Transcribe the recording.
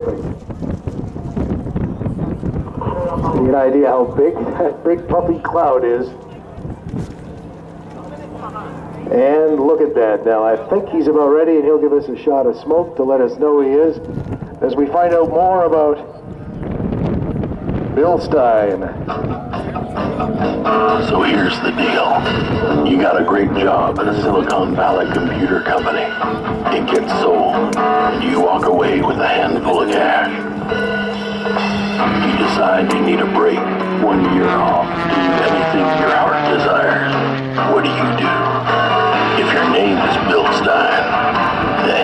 Get an idea how big that big puffy cloud is. And look at that. Now I think he's about ready, and he'll give us a shot of smoke to let us know he is, as we find out more about Bill Stein. So here's the deal. You got a great job at a Silicon Valley computer company. It gets sold, and you walk away with a handful of cash. You decide you need a break, 1 year off, to do anything your heart desires. What do? If your name is Bill Stein,